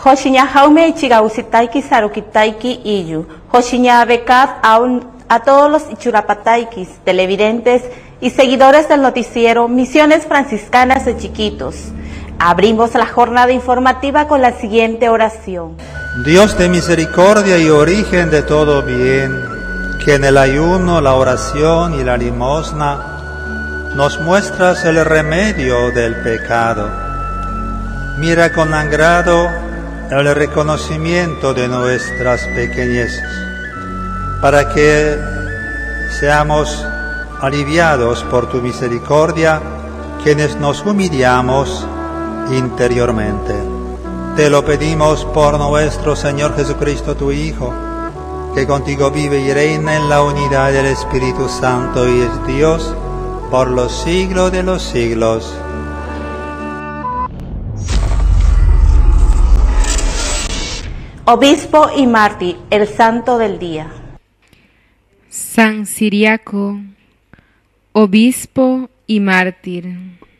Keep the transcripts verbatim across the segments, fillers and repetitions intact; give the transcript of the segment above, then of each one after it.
Hoshinya Jaume y Chigausitaiki Sarukitaiki Iyu. Hoshinya Bekat a todos los Ichurapataikis, televidentes y seguidores del noticiero Misiones Franciscanas de Chiquitos. Abrimos la jornada informativa con la siguiente oración. Dios de misericordia y origen de todo bien, que en el ayuno, la oración y la limosna nos muestras el remedio del pecado. Mira con agrado el reconocimiento de nuestras pequeñeces, para que seamos aliviados por tu misericordia, quienes nos humillamos interiormente. Te lo pedimos por nuestro Señor Jesucristo, tu Hijo, que contigo vive y reina en la unidad del Espíritu Santo y es Dios por los siglos de los siglos. Obispo y mártir, el santo del día. San Ciriaco, obispo y mártir.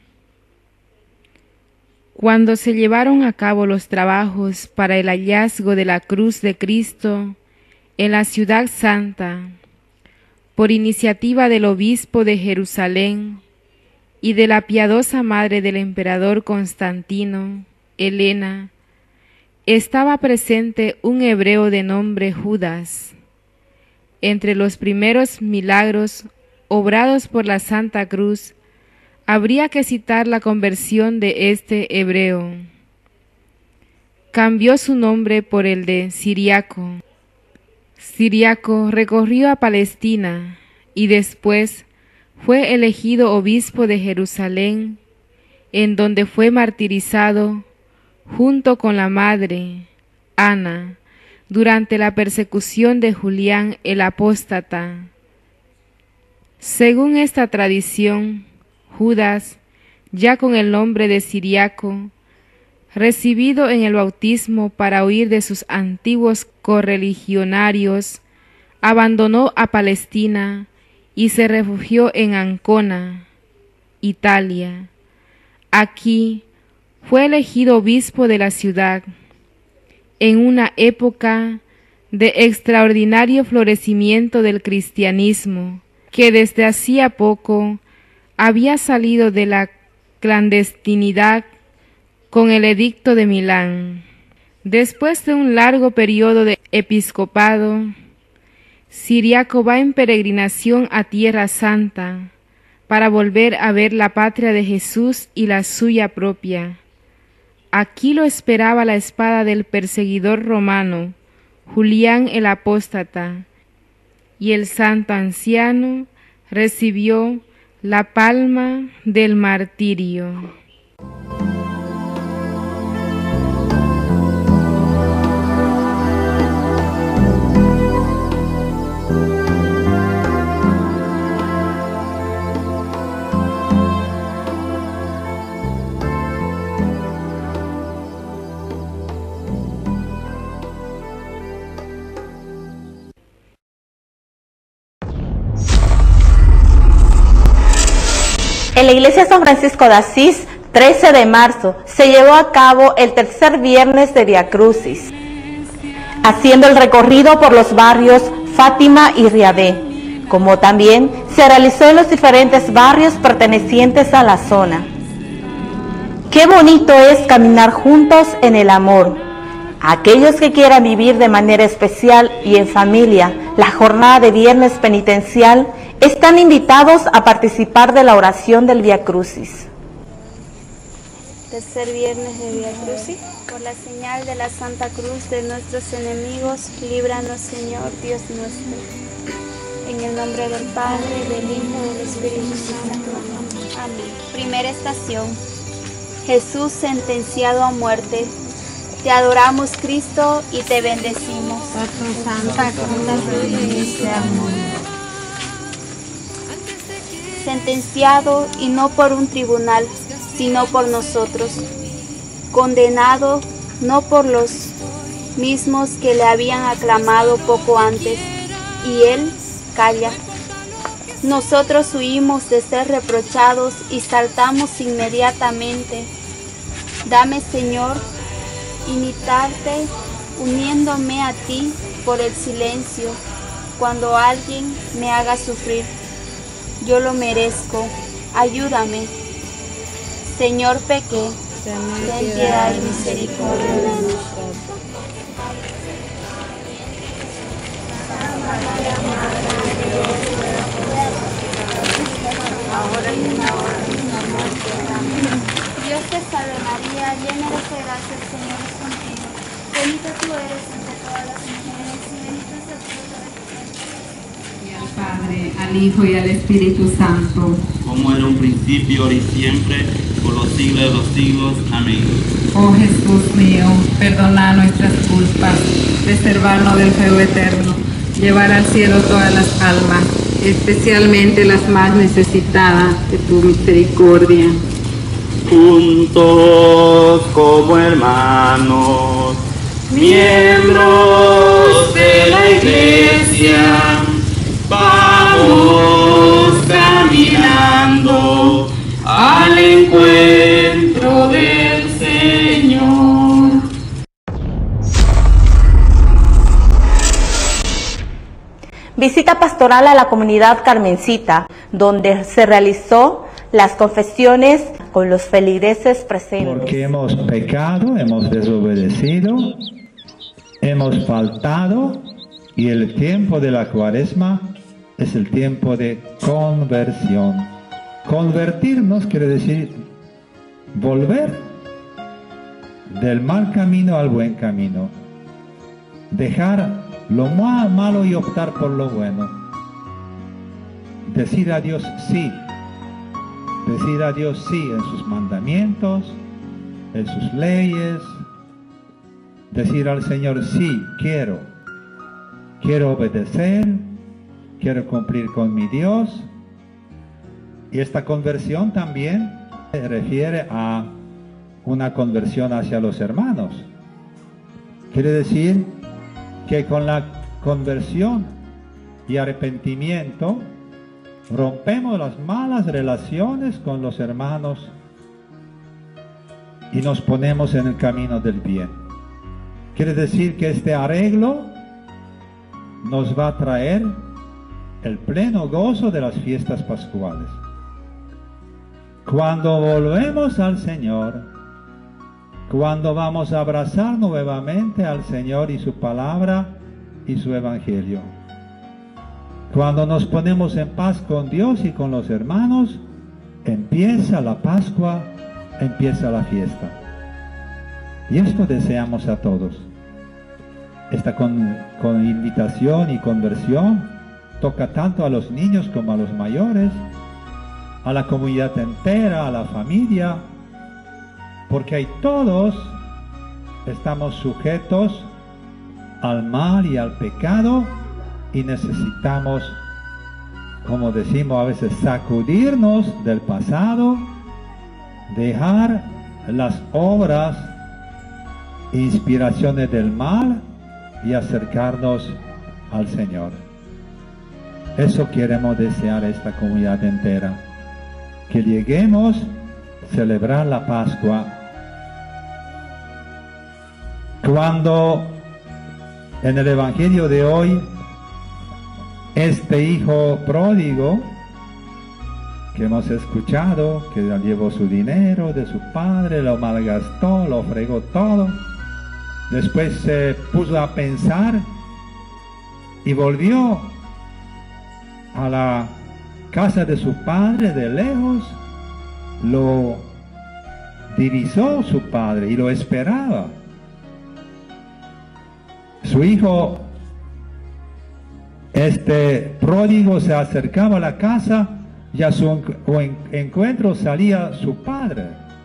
Cuando se llevaron a cabo los trabajos para el hallazgo de la cruz de Cristo en la ciudad santa, por iniciativa del obispo de Jerusalén y de la piadosa madre del emperador Constantino, Helena, estaba presente un hebreo de nombre Judas. Entre los primeros milagros obrados por la Santa Cruz, habría que citar la conversión de este hebreo. Cambió su nombre por el de Ciriaco. Ciriaco recorrió a Palestina y después fue elegido obispo de Jerusalén, en donde fue martirizado junto con la madre, Ana, durante la persecución de Julián el apóstata. Según esta tradición, Judas, ya con el nombre de Ciriaco, recibido en el bautismo para huir de sus antiguos correligionarios, abandonó a Palestina y se refugió en Ancona, Italia. Aquí fue elegido obispo de la ciudad, en una época de extraordinario florecimiento del cristianismo, que desde hacía poco había salido de la clandestinidad con el edicto de Milán. Después de un largo periodo de episcopado, Ciriaco va en peregrinación a Tierra Santa para volver a ver la patria de Jesús y la suya propia. Aquí lo esperaba la espada del perseguidor romano, Julián el apóstata, y el santo anciano recibió la palma del martirio. En la iglesia San Francisco de Asís, trece de marzo, se llevó a cabo el tercer viernes de Via Crucis, haciendo el recorrido por los barrios Fátima y Riadé, como también se realizó en los diferentes barrios pertenecientes a la zona. Qué bonito es caminar juntos en el amor. Aquellos que quieran vivir de manera especial y en familia la jornada de viernes penitencial están invitados a participar de la oración del Via Crucis. Tercer viernes de Via Crucis, por la señal de la Santa Cruz de nuestros enemigos, líbranos, Señor Dios nuestro. En el nombre del Padre, del Hijo y del Espíritu Santo. Amén. Primera estación. Jesús sentenciado a muerte. Te adoramos, Cristo, y te bendecimos. Por tu Santa Cruz, redimiste al mundo. Sentenciado, y no por un tribunal, sino por nosotros. Condenado, no por los mismos que le habían aclamado poco antes, y él calla. Nosotros huimos de ser reprochados y saltamos inmediatamente. Dame, Señor, imitarte uniéndome a ti por el silencio cuando alguien me haga sufrir. Yo lo merezco, ayúdame. Señor, pequé, ten piedad y misericordia de nosotros. Ahora y en la hora de nuestra muerte. Amén. Dios te salve María, llena eres de gracia, el Señor es contigo. Bendita tú eres entre todas las mujeres y bendito es el fruto de tu vientre. Y al Padre, al Hijo y al Espíritu Santo, como era un principio, ahora y siempre, por los siglos de los siglos. Amén. Oh Jesús mío, perdona nuestras culpas, preservarnos del fuego eterno, llevar al cielo todas las almas, especialmente las más necesitadas de tu misericordia. Juntos como hermanos, miembros de la Iglesia, vamos caminando al encuentro del Señor. Visita pastoral a la comunidad carmencita, donde se realizó las confesiones con los feligreses presentes. Porque hemos pecado, hemos desobedecido, hemos faltado, y el tiempo de la Cuaresma es el tiempo de conversión. Convertirnos quiere decir volver del mal camino al buen camino, dejar lo malo y optar por lo bueno, decir a Dios sí, decir a Dios sí en sus mandamientos, en sus leyes, decir al Señor sí, quiero, quiero obedecer, quiero cumplir con mi Dios. Y esta conversión también se refiere a una conversión hacia los hermanos. Quiere decir que con la conversión y arrepentimiento rompemos las malas relaciones con los hermanos y nos ponemos en el camino del bien. Quiere decir que este arreglo nos va a traer el pleno gozo de las fiestas pascuales. Cuando volvemos al Señor, cuando vamos a abrazar nuevamente al Señor y su palabra y su evangelio, cuando nos ponemos en paz con Dios y con los hermanos, empieza la Pascua, empieza la fiesta. Y esto deseamos a todos. Esta con, con invitación y conversión toca tanto a los niños como a los mayores, a la comunidad entera, a la familia, porque ahí todos estamos sujetos al mal y al pecado y necesitamos, como decimos a veces, sacudirnos del pasado, dejar las obras e inspiraciones del mal y acercarnos al Señor. Eso queremos desear a esta comunidad entera, que lleguemos a celebrar la Pascua. Cuando en el Evangelio de hoy, este hijo pródigo que hemos escuchado, que llevó su dinero de su padre, lo malgastó, lo fregó todo, después se puso a pensar y volvió a la casa de su padre de lejos, lo divisó su padre y lo esperaba. Su hijo, este pródigo, se acercaba a la casa y a su encuentro salía su padre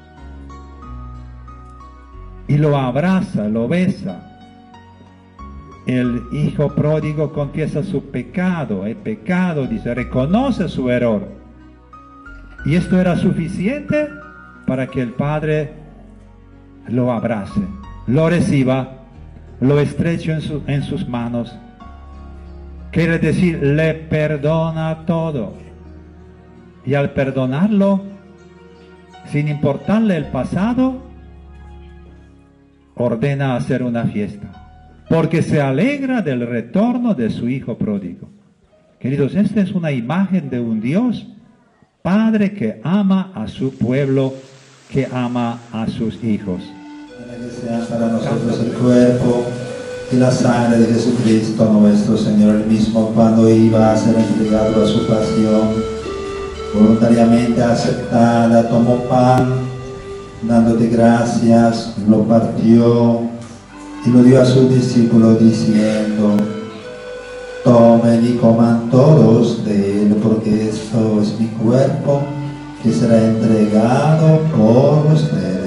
y lo abraza, lo besa. El hijo pródigo confiesa su pecado, el pecado, dice, reconoce su error. Y esto era suficiente para que el padre lo abrace, lo reciba, lo estreche en, su, en sus manos. Quiere decir, le perdona todo. Y al perdonarlo, sin importarle el pasado, ordena hacer una fiesta, porque se alegra del retorno de su hijo pródigo. Queridos, esta es una imagen de un Dios Padre que ama a su pueblo, que ama a sus hijos. Que sea para nosotros el cuerpo y la sangre de Jesucristo nuestro Señor, el mismo cuando iba a ser entregado a su pasión, voluntariamente aceptada, tomó pan, dándote gracias, lo partió y lo dio a sus discípulos diciendo: tomen y coman todos de él, porque esto es mi cuerpo que será entregado por ustedes.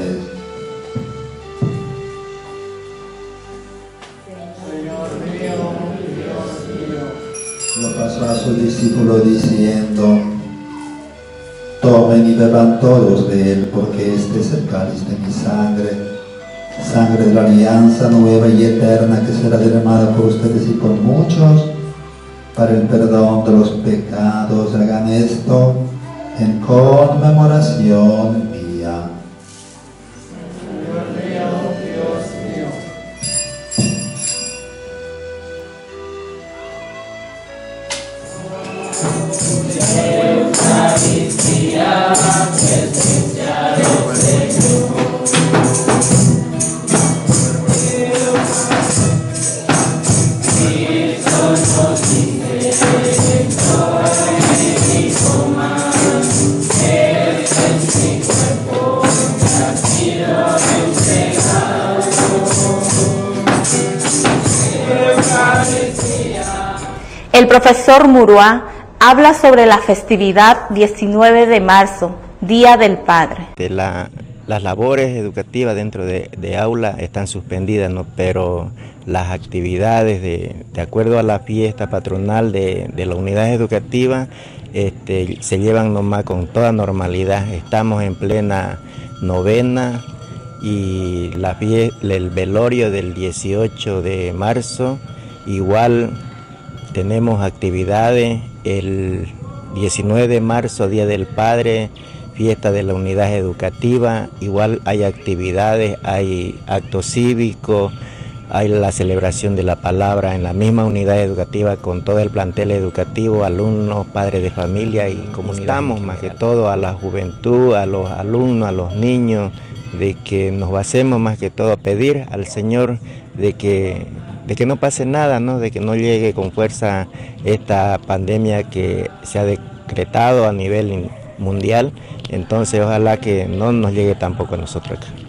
Lo pasó a sus discípulos diciendo: tomen y beban todos de él, porque este es el cáliz de mi sangre, sangre de la alianza nueva y eterna, que será derramada por ustedes y por muchos para el perdón de los pecados. Hagan esto en conmemoración mía. El profesor Murúa habla sobre la festividad diecinueve de marzo, Día del Padre. De la, las labores educativas dentro de, de aula están suspendidas, ¿no? Pero las actividades de, de acuerdo a la fiesta patronal de, de la unidad educativa este, se llevan nomás con toda normalidad. Estamos en plena novena y la fie, el velorio del dieciocho de marzo igual. Tenemos actividades el diecinueve de marzo, Día del Padre, fiesta de la unidad educativa, igual hay actividades, hay actos cívicos, hay la celebración de la palabra en la misma unidad educativa con todo el plantel educativo, alumnos, padres de familia y comunidad. Estamos más que todo a la juventud, a los alumnos, a los niños, de que nos basemos más que todo a pedir al Señor de que de que no pase nada, ¿no? De que no llegue con fuerza esta pandemia que se ha decretado a nivel mundial. Entonces ojalá que no nos llegue tampoco a nosotros acá.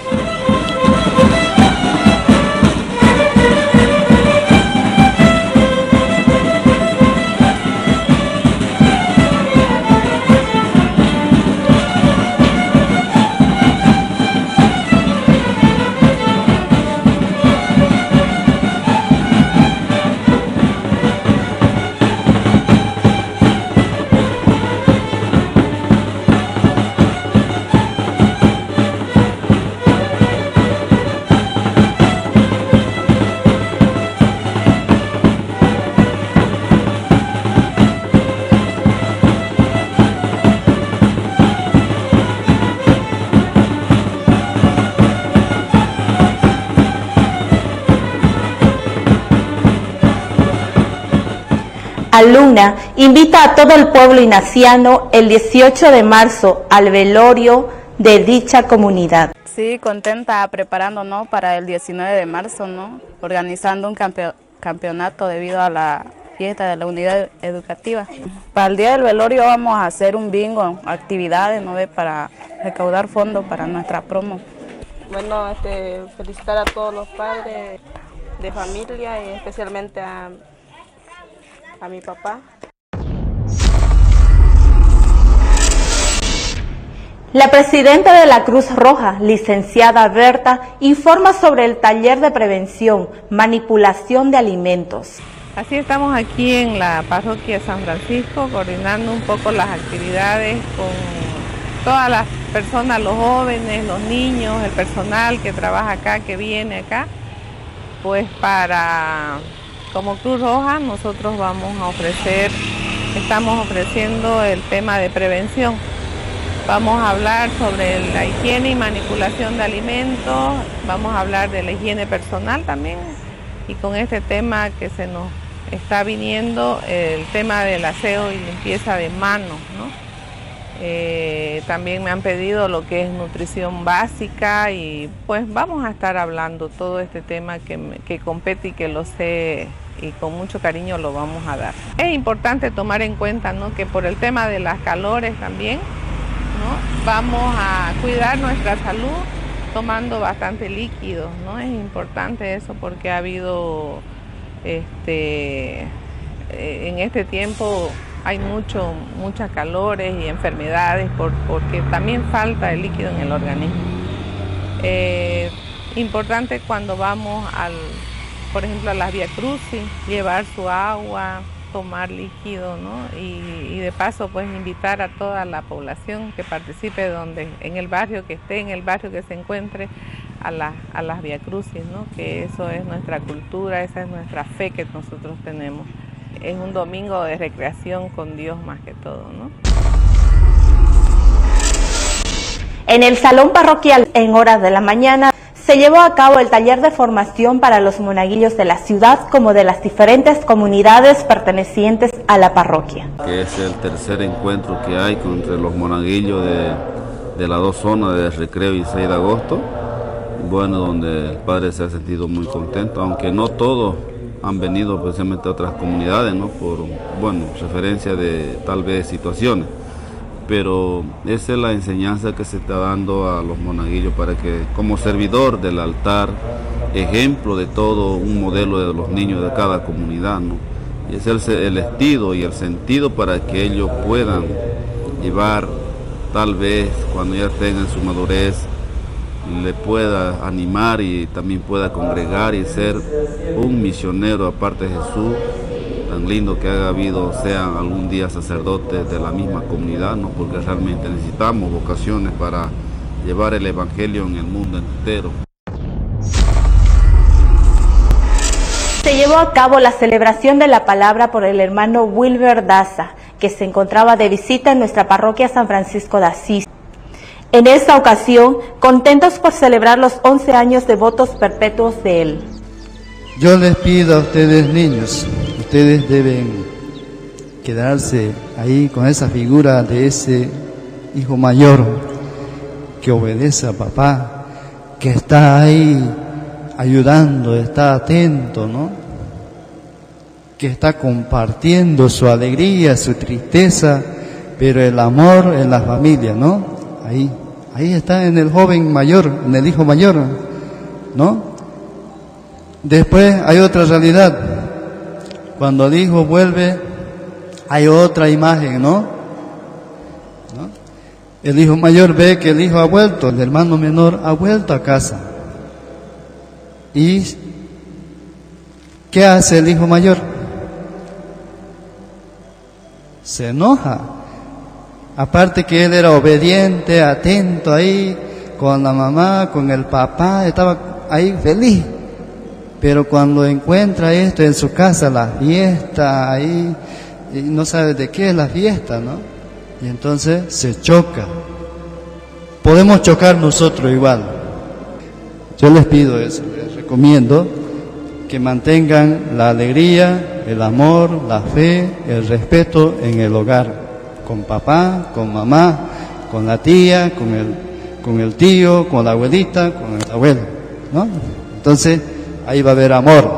Alumna invita a todo el pueblo ignaciano el dieciocho de marzo al velorio de dicha comunidad. Sí, contenta preparándonos para el diecinueve de marzo, ¿no? Organizando un campe campeonato debido a la fiesta de la unidad educativa. Para el día del velorio vamos a hacer un bingo, actividades, ¿no? Para recaudar fondos para nuestra promo. Bueno, este, felicitar a todos los padres de familia y especialmente a a mi papá. La presidenta de la Cruz Roja, licenciada Berta, informa sobre el taller de prevención, manipulación de alimentos. Así estamos aquí en la parroquia San Francisco, coordinando un poco las actividades con todas las personas, los jóvenes, los niños, el personal que trabaja acá, que viene acá, pues para... Como Cruz Roja nosotros vamos a ofrecer, estamos ofreciendo el tema de prevención. Vamos a hablar sobre la higiene y manipulación de alimentos, vamos a hablar de la higiene personal también, y con este tema que se nos está viniendo, el tema del aseo y limpieza de manos, ¿no? Eh, también me han pedido lo que es nutrición básica y pues vamos a estar hablando todo este tema que, que compete y que lo sé y con mucho cariño lo vamos a dar. Es importante tomar en cuenta, ¿no?, que por el tema de las calores también, ¿no?, vamos a cuidar nuestra salud tomando bastante líquidos, ¿no? Es importante eso porque ha habido, este, en este tiempo hay mucho, muchas calores y enfermedades por, porque también falta el líquido en el organismo. Eh, importante cuando vamos al, por ejemplo, a las Vía Crucis, llevar su agua, tomar líquido, ¿no? Y, y de paso pues invitar a toda la población que participe donde, en el barrio que esté, en el barrio que se encuentre, a, la, a las Vía Crucis, ¿no? Que eso es nuestra cultura, esa es nuestra fe que nosotros tenemos. Es un domingo de recreación con Dios más que todo, ¿no? En el salón parroquial, en horas de la mañana, se llevó a cabo el taller de formación para los monaguillos de la ciudad como de las diferentes comunidades pertenecientes a la parroquia. Que es el tercer encuentro que hay entre los monaguillos de, de las dos zonas de Recreo y seis de agosto. Bueno, donde el padre se ha sentido muy contento, aunque no todos han venido precisamente a otras comunidades, ¿no?, por, bueno, referencia de tal vez situaciones. Pero esa es la enseñanza que se está dando a los monaguillos para que, como servidor del altar, ejemplo de todo un modelo de los niños de cada comunidad, ¿no? Y es el, el estilo y el sentido para que ellos puedan llevar, tal vez cuando ya tengan su madurez, le pueda animar y también pueda congregar y ser un misionero aparte de Jesús. Tan lindo que haya habido, sean algún día sacerdotes de la misma comunidad, ¿no?, porque realmente necesitamos vocaciones para llevar el evangelio en el mundo entero. Se llevó a cabo la celebración de la palabra por el hermano Wilber Daza, que se encontraba de visita en nuestra parroquia San Francisco de Asís. En esta ocasión, contentos por celebrar los once años de votos perpetuos de él. Yo les pido a ustedes, niños, ustedes deben quedarse ahí con esa figura de ese hijo mayor que obedece a papá, que está ahí ayudando, está atento, ¿no?, que está compartiendo su alegría, su tristeza, pero el amor en la familia, ¿no? Ahí, ahí está en el joven mayor, en el hijo mayor, ¿no? Después hay otra realidad. Cuando el hijo vuelve, hay otra imagen, ¿no? ¿no? El hijo mayor ve que el hijo ha vuelto, el hermano menor ha vuelto a casa. ¿Y qué hace el hijo mayor? Se enoja. Aparte que él era obediente, atento ahí, con la mamá, con el papá, estaba ahí feliz. Pero cuando encuentra esto en su casa, la fiesta ahí, y no sabe de qué es la fiesta, ¿no? Y entonces se choca. Podemos chocar nosotros igual. Yo les pido eso, les recomiendo que mantengan la alegría, el amor, la fe, el respeto en el hogar. Con papá, con mamá, con la tía, con el, con el tío, con la abuelita, con el abuelo, ¿no? Entonces, ahí va a haber amor.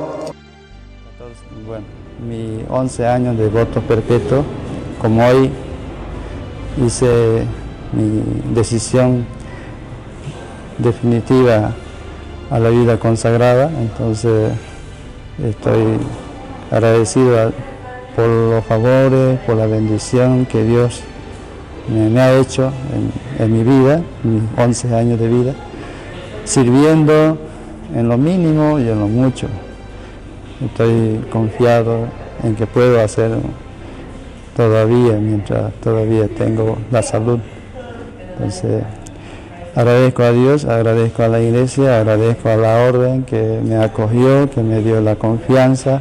Bueno, mis once años de voto perpetuo, como hoy hice mi decisión definitiva a la vida consagrada, entonces estoy agradecido a por los favores, por la bendición que Dios me, me ha hecho en, en mi vida, mis once años de vida, sirviendo en lo mínimo y en lo mucho. Estoy confiado en que puedo hacer todavía, mientras todavía tengo la salud. Entonces, agradezco a Dios, agradezco a la iglesia, agradezco a la orden que me acogió, que me dio la confianza.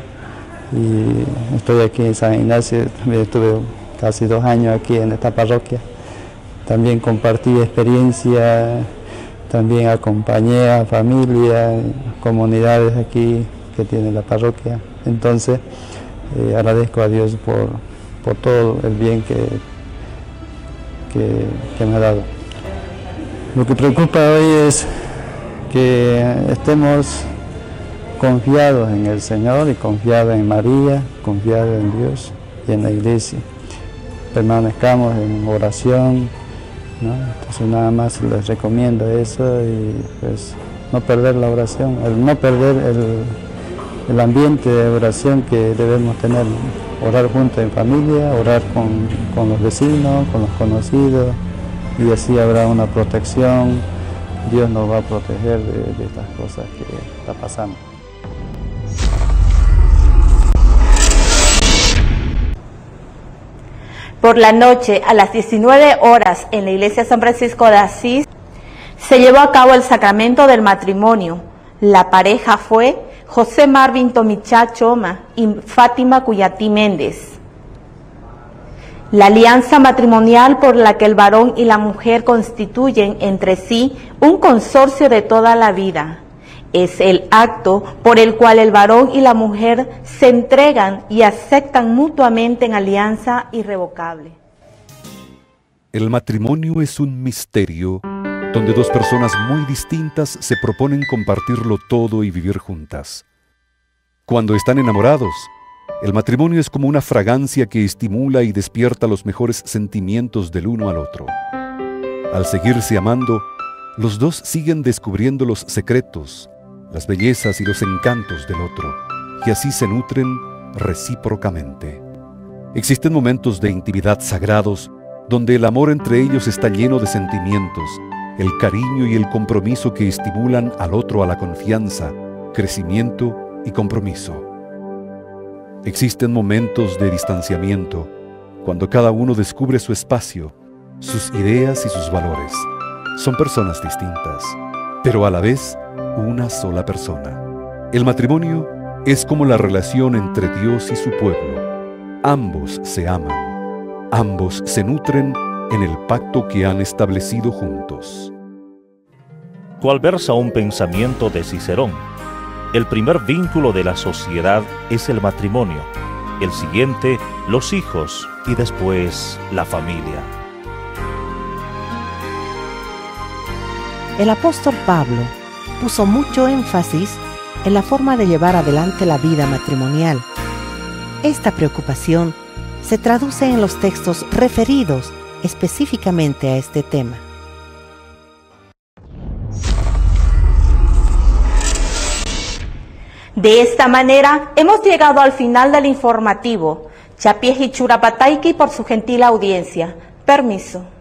Y estoy aquí en San Ignacio, estuve casi dos años aquí en esta parroquia también compartí experiencia, también acompañé a familia, comunidades aquí que tiene la parroquia. Entonces, eh, agradezco a Dios por, por todo el bien que, que, que me ha dado. Lo que preocupa hoy es que estemos confiados en el Señor y confiados en María, confiados en Dios y en la Iglesia. Permanezcamos en oración, ¿no? Entonces nada más les recomiendo eso y pues no perder la oración, el no perder el, el ambiente de oración que debemos tener, ¿no? Orar juntos en familia, orar con, con los vecinos, con los conocidos, y así habrá una protección. Dios nos va a proteger de, de estas cosas que está pasando. Por la noche, a las diecinueve horas, en la iglesia San Francisco de Asís, se llevó a cabo el sacramento del matrimonio. La pareja fue José Marvin Tomichá Choma y Fátima Cuyatí Méndez. La alianza matrimonial por la que el varón y la mujer constituyen entre sí un consorcio de toda la vida. Es el acto por el cual el varón y la mujer se entregan y aceptan mutuamente en alianza irrevocable. El matrimonio es un misterio donde dos personas muy distintas se proponen compartirlo todo y vivir juntas. Cuando están enamorados, el matrimonio es como una fragancia que estimula y despierta los mejores sentimientos del uno al otro. Al seguirse amando, los dos siguen descubriendo los secretos, las bellezas y los encantos del otro, y así se nutren recíprocamente. Existen momentos de intimidad sagrados donde el amor entre ellos está lleno de sentimientos, el cariño y el compromiso que estimulan al otro a la confianza, crecimiento y compromiso. Existen momentos de distanciamiento, cuando cada uno descubre su espacio, sus ideas y sus valores. Son personas distintas, pero a la vez una sola persona. El matrimonio es como la relación entre Dios y su pueblo. Ambos se aman, ambos se nutren en el pacto que han establecido juntos. Cual versa un pensamiento de Cicerón: el primer vínculo de la sociedad es el matrimonio, el siguiente los hijos y después la familia. El apóstol Pablo puso mucho énfasis en la forma de llevar adelante la vida matrimonial. Esta preocupación se traduce en los textos referidos específicamente a este tema. De esta manera, hemos llegado al final del informativo. Chapieji Churapataiki por su gentil audiencia. Permiso.